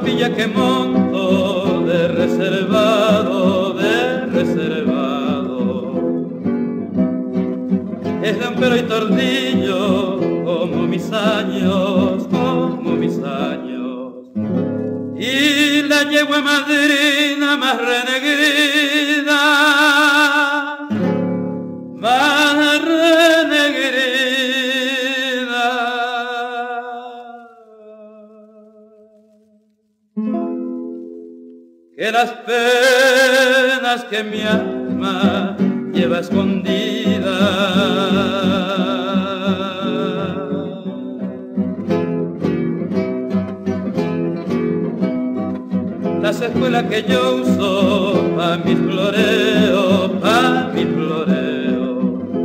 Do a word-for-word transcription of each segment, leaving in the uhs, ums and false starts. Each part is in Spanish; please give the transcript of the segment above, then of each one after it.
capilla que monto de reservado, de reservado, es de ampero y tordillo como mis años, como mis años, y la yegua madrina más renegrida, más renegrida, que las penas que mi alma lleva escondida. Las escuelas que yo uso pa' mis floreos, pa' mis floreos,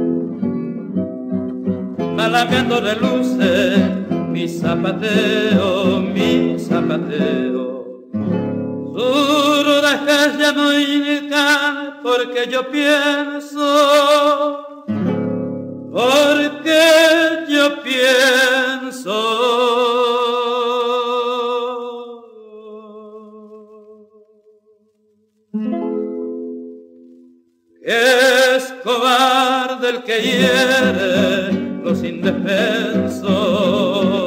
malameando reluce mi zapateo, mi zapateo. Duras que ya no indican porque yo pienso, porque yo pienso. Que es cobarde el que hiere los indefensos.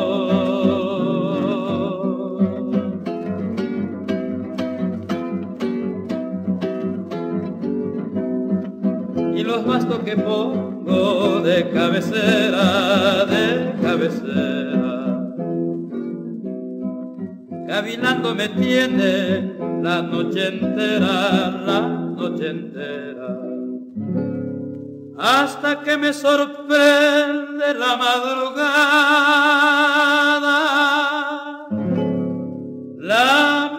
Y los bastos que pongo de cabecera, de cabecera, cavilando me tiene la noche entera, la noche entera, hasta que me sorprende la madrugada, la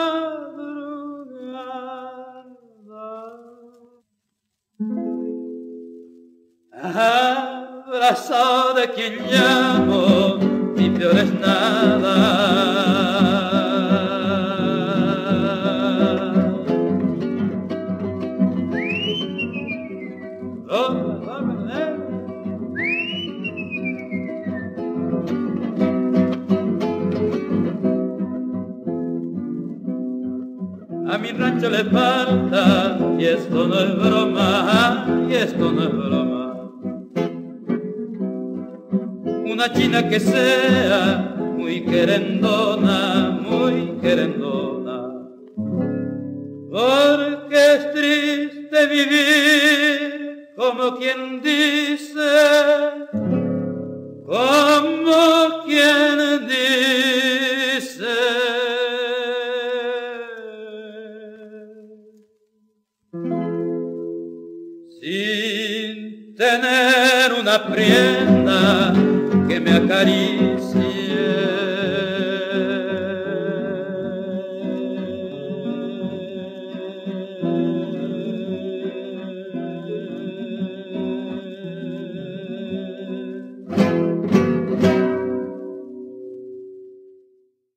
abrazado de quien llamo mi peor es nada. Oh, a mi rancho le falta, y esto no es broma, y esto no es broma, una china que sea muy querendona, muy querendona, porque es triste vivir como quien dice, como quien dice, sin tener una prenda que me acaricie